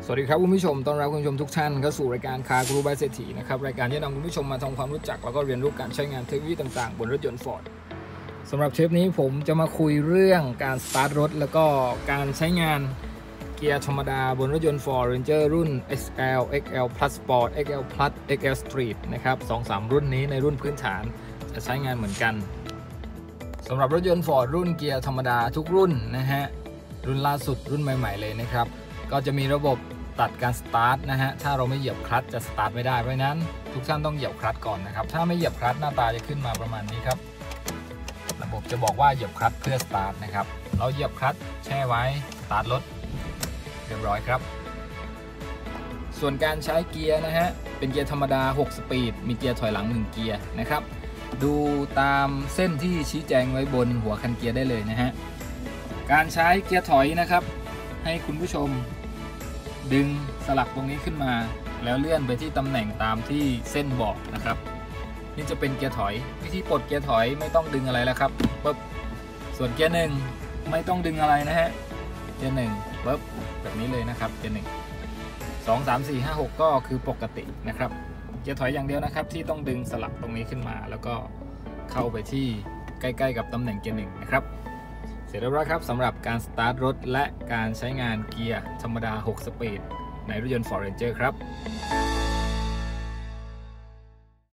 สวัสดีครับคุณผู้ชมต้อนรับคุณผู้ชมทุกท่านเข้าสู่รายการคาร์กูรูบายเศรษฐีนะครับรายการที่นำคุณผู้ชมมาทำความรู้จักแล้วก็เรียนรู้การใช้งานเทคโนโลยีต่างๆบนรถยนต์ Ford สำหรับเทปนี้ผมจะมาคุยเรื่องการสตาร์ทรถแล้วก็การใช้งานเกียร์ธรรมดาบนรถยนต์ Ford Ranger รุ่น XL XL Plus Sport XL Plus XL Street นะครับ 2-3 รุ่นนี้ในรุ่นพื้นฐานจะใช้งานเหมือนกันสำหรับรถยนต์ Ford รุ่นเกียร์ธรรมดาทุกรุ่นนะฮะรุ่นล่าสุดรุ่นใหม่ๆเลยนะครับก็จะมีระบบตัดการสตาร์ทนะฮะถ้าเราไม่เหยียบคลัตช์จะสตาร์ทไม่ได้เพราะนั้นทุกท่านต้องเหยียบคลัตช์ก่อนนะครับถ้าไม่เหยียบคลัตช์หน้าตาจะขึ้นมาประมาณนี้ครับระบบจะบอกว่าเหยียบคลัตช์เพื่อสตาร์ทนะครับเราเหยียบคลัตช์แช่ไว้สตาร์ทรถเรียบร้อยครับส่วนการใช้เกียร์นะฮะเป็นเกียร์ธรรมดา6สปีดมีเกียร์ถอยหลัง1เกียร์นะครับดูตามเส้นที่ชี้แจงไว้บนหัวคันเกียร์ได้เลยนะฮะการใช้เกียร์ถอยนะครับให้คุณผู้ชมดึงสลักตรงนี้ขึ้นมาแล้วเลื่อนไปที่ตำแหน่งตามที่เส้นบอกนะครับนี่จะเป็นเกียร์ถอยวิธีปลดเกียร์ถอยไม่ต้องดึงอะไรแล้วครับปึ๊บส่วนเกียร์หนึ่งไม่ต้องดึงอะไรนะฮะเกียร์หนึ่งปึ๊บแบบนี้เลยนะครับเกียร์หนึ่ง2 3 4 5 6ก็คือปกตินะครับเกียร์ถอยอย่างเดียวนะครับที่ต้องดึงสลักตรงนี้ขึ้นมาแล้วก็เข้าไปที่ใกล้ๆกับตำแหน่งเกียร์หนึ่งนะครับเสร็จเรียบร้อยครับสำหรับการสตาร์ทรถและการใช้งานเกียร์ธรรมดา6สปีดในรถยนต์ Ford Ranger ครับ